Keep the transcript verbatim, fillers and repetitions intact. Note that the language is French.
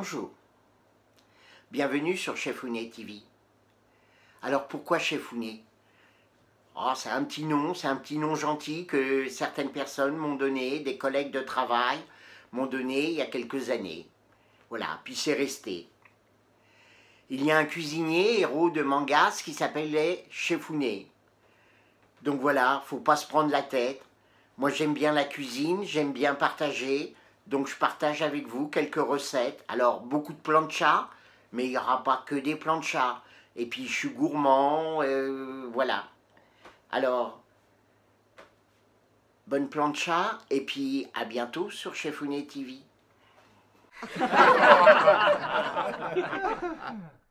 Bonjour, bienvenue sur Chef Founet T V. Alors pourquoi Chef Founet? Oh, c'est un petit nom, c'est un petit nom gentil que certaines personnes m'ont donné, des collègues de travail m'ont donné il y a quelques années. Voilà, puis c'est resté. Il y a un cuisinier héros de mangas qui s'appelait Chef Founet. Donc voilà, faut pas se prendre la tête. Moi j'aime bien la cuisine, j'aime bien partager. Donc je partage avec vous quelques recettes. Alors beaucoup de plancha, mais il n'y aura pas que des planchas. Et puis je suis gourmand, euh, voilà. Alors, bonne plancha, et puis à bientôt sur Chef Founet T V.